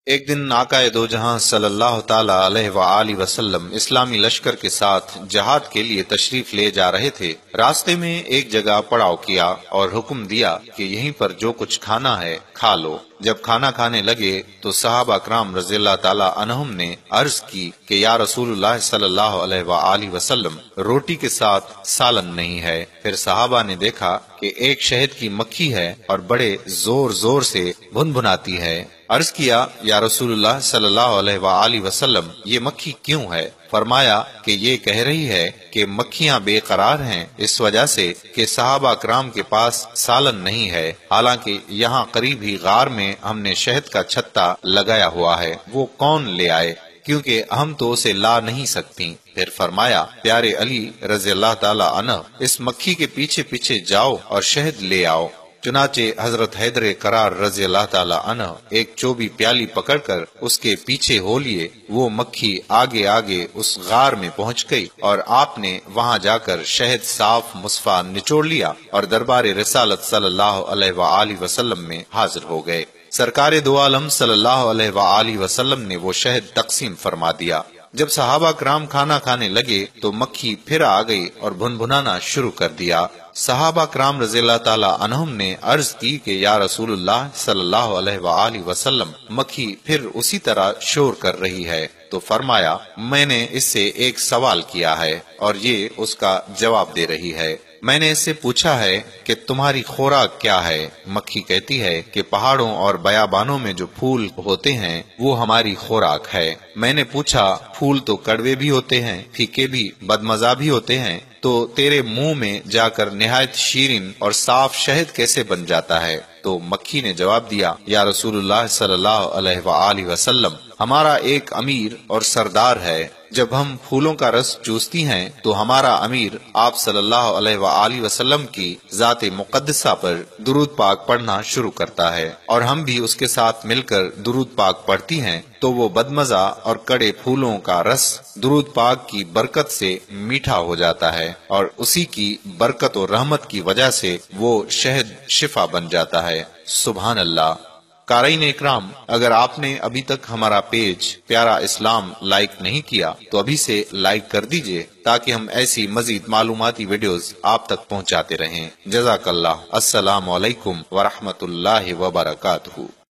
ایک دن آقا دو جہاں صلی اللہ تعالی علیہ وآلہ وسلم اسلامی لشکر کے ساتھ جہاد کے لیے تشریف لے جا رہے تھے۔ راستے میں ایک جگہ پڑاؤ کیا اور حکم دیا کہ یہیں پر جو کچھ کھانا ہے کھا لو۔ جب کھانا کھانے لگے تو صحابہ کرام رضی اللہ تعالی عنہم نے عرض کی کہ یا رسول اللہ صلی اللہ علیہ وآلہ وسلم، روٹی کے ساتھ سالن نہیں ہے۔ پھر صحابہ نے دیکھا کہ ایک شہد کی مکھی ہے اور بڑے زور زور سے بھنبھناتی ہے۔ عرض کیا یا رسول اللہ صلی اللہ علیہ وآلہ وسلم، یہ مکھی کیوں ہے؟ فرمایا کہ یہ کہہ رہی ہے کہ مکھیاں بے قرار ہیں اس وجہ سے کہ صحابہ کرام کے پاس سالن نہیں ہے، حالانکہ یہاں قریب ہی غار میں ہم نے شہد کا چھتا لگایا ہوا ہے، وہ کون لے آئے؟ کیونکہ ہم تو اسے لا نہیں سکتی۔ پھر فرمایا پیارے علی رضی اللہ تعالی عنہ، اس مکھی کے پیچھے پیچھے جاؤ اور شہد لے آؤ۔ چنانچہ حضرت حیدر کرار رضی اللہ تعالی عنہ ایک چوبی پیالی پکڑ کر اس کے پیچھے ہو لیے۔ وہ مکھی آگے آگے اس غار میں پہنچ گئی اور آپ نے وہاں جا کر شہد صاف مصفا نچوڑ لیا اور دربار رسالت صلی اللہ علیہ وآلہ وسلم میں حاضر ہو گئے۔ سرکار دو عالم صلی اللہ علیہ وآلہ وسلم نے وہ شہد تقسیم فرما دیا۔ جب صحابہ کرام کھانا کھانے لگے تو مکھی پھر آ گئی اور بھنبھنانا شروع کر دیا۔ صحابہ کرام رضی اللہ تعالی عنہم نے عرض کی کہ یا رسول اللہ صلی اللہ علیہ وآلہ وسلم، مکھی پھر اسی طرح شور کر رہی ہے۔ تو فرمایا میں نے اس سے ایک سوال کیا ہے اور یہ اس کا جواب دے رہی ہے۔ میں نے اس سے پوچھا ہے کہ تمہاری خوراک کیا ہے؟ مکھی کہتی ہے کہ پہاڑوں اور بیابانوں میں جو پھول ہوتے ہیں وہ ہماری خوراک ہے۔ میں نے پوچھا پھول تو کڑوے بھی ہوتے ہیں، پھیکے بھی، بدمزہ بھی ہوتے ہیں، تو تیرے منہ میں جا کر نہایت شیرین اور صاف شہد کیسے بن جاتا ہے؟ تو مکھی نے جواب دیا یا رسول اللہ صلی اللہ علیہ وآلہ وسلم، ہمارا ایک امیر اور سردار ہے، جب ہم پھولوں کا رس چوستی ہیں تو ہمارا امیر آپ صلی اللہ علیہ وآلہ وسلم کی ذات مقدسہ پر درود پاک پڑھنا شروع کرتا ہے اور ہم بھی اس کے ساتھ مل کر درود پاک پڑھتی ہیں، تو وہ بدمزہ اور کڑے پھولوں کا رس درود پاک کی برکت سے میٹھا ہو جاتا ہے اور اسی کی برکت و رحمت کی وجہ سے وہ شہد شفا بن جاتا ہے۔ سبحان اللہ۔ قارئین اکرام، اگر آپ نے ابھی تک ہمارا پیج پیارا اسلام لائک نہیں کیا تو ابھی سے لائک کر دیجئے تاکہ ہم ایسی مزید معلوماتی ویڈیوز آپ تک پہنچاتے رہیں۔ جزاک اللہ۔ السلام علیکم ورحمۃ اللہ وبرکاتہ۔